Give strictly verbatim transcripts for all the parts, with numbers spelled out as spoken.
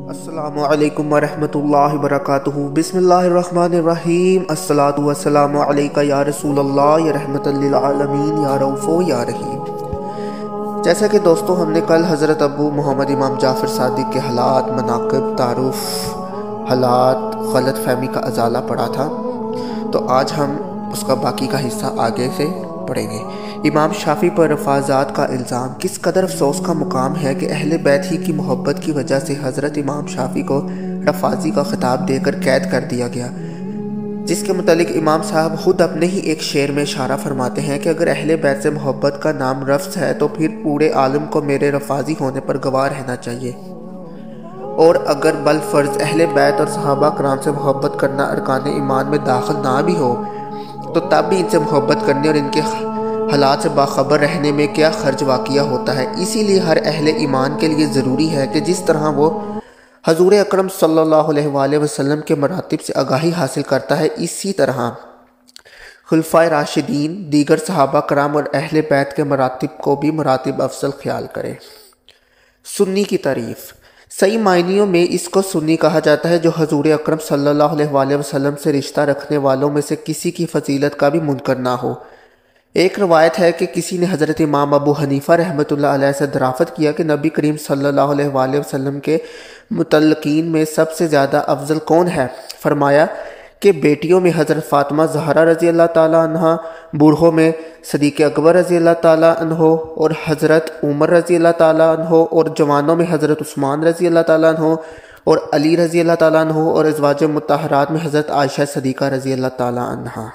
السلام علیکم ورحمۃ اللہ وبرکاتہ۔ بسم اللہ الرحمن الرحیم۔ الصلاۃ والسلام علیکہ یا رسول اللہ، یا رحمت للعالمین، یا رؤوف یا رحیم۔ جیسا کہ دوستو ہم نے کل حضرت ابو محمد امام جعفر صادق کے حالات، مناقب، تعارف، حالات، غلط فہمی کا ازالہ پڑھا تھا، تو آج ہم اس کا باقی کا حصہ آگے سے پڑھیں گے۔ امام شافعی پر رفاضات کا الزام۔ کس قدر افسوس کا مقام ہے کہ اہل بیت ہی کی محبت کی وجہ سے حضرت امام شافعی کو رفاضی کا خطاب دے کر قید کر دیا گیا، جس کے متعلق امام صاحب خود اپنے ہی ایک شعر میں اشارہ فرماتے ہیں کہ اگر اہل بیت سے محبت کا نام رفض ہے تو پھر پورے عالم کو میرے رفاضی ہونے پر گواہ رہنا چاہیے، اور اگر بالفرض اہل بیت اور صحابہ کرام سے محبت کرنا ارکان ایمان میں داخل نہ بھی ہو تو تب بھی ان سے محبت کرنے اور ان کے حالات سے باخبر رہنے میں کیا خرج واقعہ ہوتا ہے۔ اسی لیے ہر اہل ایمان کے لیے ضروری ہے کہ جس طرح وہ حضور اکرم صلی اللہ علیہ وآلہ وسلم کے مراتب سے آگاہی حاصل کرتا ہے، اسی طرح خلفائے راشدین، دیگر صحابہ کرام اور اہل بیت کے مراتب کو بھی مراتب افضل خیال کرے۔ سنی کی تعریف۔ صحیح معنیوں میں اس کو سنی کہا جاتا ہے جو حضور اکرم صلی اللہ علیہ وآلہ وسلم سے رشتہ رکھنے والوں میں سے کسی کی فضیلت کا بھی منکر نہ ہو۔ ایک روایت ہے کہ کسی نے حضرت امام ابو حنیفہ رحمۃ اللہ علیہ سے دریافت کیا کہ نبی کریم صلی اللہ علیہ وآلہ وسلم کے متعلقین میں سب سے زیادہ افضل کون ہے؟ فرمایا کہ بیٹیوں میں حضرت فاطمہ زہرا رضی اللہ تعالیٰ عنہ، بوڑھوں میں صدیق اکبر رضی اللہ تعالیٰ عنہ اور حضرت عمر رضی اللہ تعالیٰ عنہ، اور جوانوں میں حضرت عثمان رضی اللہ تعالیٰ عنہ اور علی رضی اللہ تعالیٰ عنہ، اور ازواج مطہرات میں حضرت عائشہ صدیقہ رضی اللہ تعالیٰ عنہ۔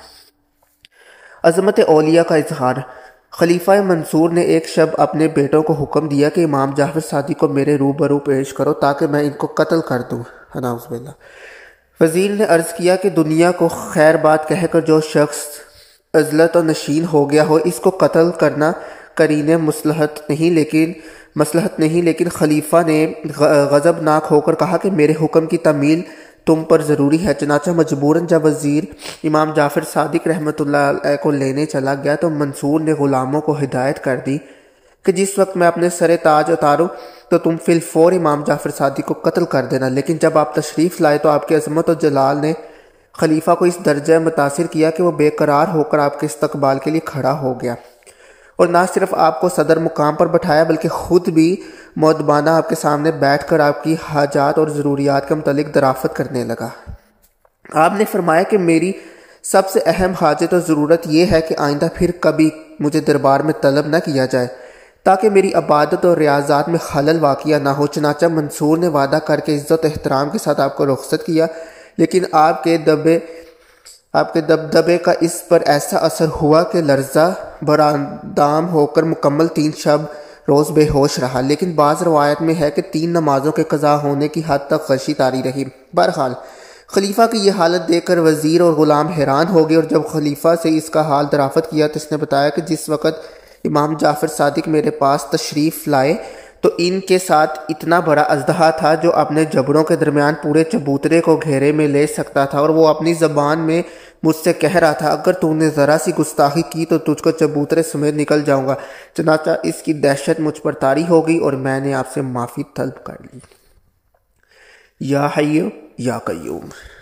عظمت اولیاء کا اظہار۔ خلیفہ منصور نے ایک شب اپنے بیٹوں کو حکم دیا کہ امام جعفر صادق کو میرے روبرو پیش کرو تاکہ میں ان کو قتل کر دوں۔ نعوذ باللہ۔ وزیر نے عرض کیا کہ دنیا کو خیر بات کہہ کر جو شخص عزلت و نشین ہو گیا ہو، اس کو قتل کرنا قرین مصلحت نہیں لیکن مصلحت نہیں لیکن خلیفہ نے غضبناک ہو کر کہا کہ میرے حکم کی تعمیل تم پر ضروری ہے۔ چنانچہ مجبوراً جب وزیر امام جعفر صادق رحمۃ اللہ علیہ کو لینے چلا گیا تو منصور نے غلاموں کو ہدایت کر دی کہ جس وقت میں اپنے سر تاج اتاروں تو تم فی الفور امام جعفر صادق کو قتل کر دینا۔ لیکن جب آپ تشریف لائے تو آپ کی عظمت و جلال نے خلیفہ کو اس درجہ متاثر کیا کہ وہ بے قرار ہو کر آپ کے استقبال کے لیے کھڑا ہو گیا، اور نہ صرف آپ کو صدر مقام پر بٹھایا بلکہ خود بھی مؤدبانہ آپ کے سامنے بیٹھ کر آپ کی حاجات اور ضروریات کے متعلق دریافت کرنے لگا۔ آپ نے فرمایا کہ میری سب سے اہم حاجت اور ضرورت یہ ہے کہ آئندہ پھر کبھی مجھے دربار میں طلب نہ کیا جائے تاکہ میری عبادت اور ریاضات میں خلل واقعہ نہ ہو۔ چنانچہ منصور نے وعدہ کر کے عزت و احترام کے ساتھ آپ کو رخصت کیا، لیکن آپ کے دبے آپ کے دبدبے کا اس پر ایسا اثر ہوا کہ لرزہ براندام ہو کر مکمل تین شب روز بے ہوش رہا، لیکن بعض روایت میں ہے کہ تین نمازوں کے قضا ہونے کی حد تک غشی طاری رہی۔ بہرحال خلیفہ کی یہ حالت دیکھ کر وزیر اور غلام حیران ہو گئے، اور جب خلیفہ سے اس کا حال دریافت کیا تو اس نے بتایا کہ جس وقت امام جعفر صادق میرے پاس تشریف لائے تو ان کے ساتھ اتنا بڑا اژدہا تھا جو اپنے جبڑوں کے درمیان پورے چبوترے کو گھیرے میں لے سکتا تھا، اور وہ اپنی زبان میں مجھ سے کہہ رہا تھا اگر تو نے ذرا سی گستاخی کی تو تجھ کو چبوترے سمیت نکل جاؤں گا۔ چنانچہ اس کی دہشت مجھ پر طاری ہو گئی اور میں نے آپ سے معافی طلب کر لی۔ یا حی یا قیوم۔